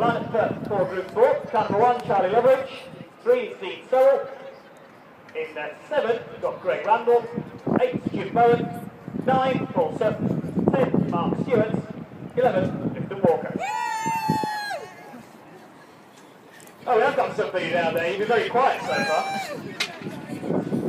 line for Group 4, car number 1, Charlie Loveridge, 3, Steve Sorrell. In 7, we've got Greg Randall, 8, Jim Bowen, 9, Paul Sutton, 10, Mark Stewart, 11, Clifton Walker. Oh, we have got somebody down there. You've been very quiet so far.